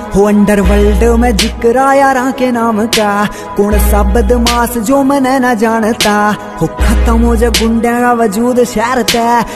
हो अंडरवर्ल्ड में जिक्र यारा के नाम का, कौन सा बदमाश जो मने न जानता। हो खत्म हो जा गुंडे का वजूद शहर तै,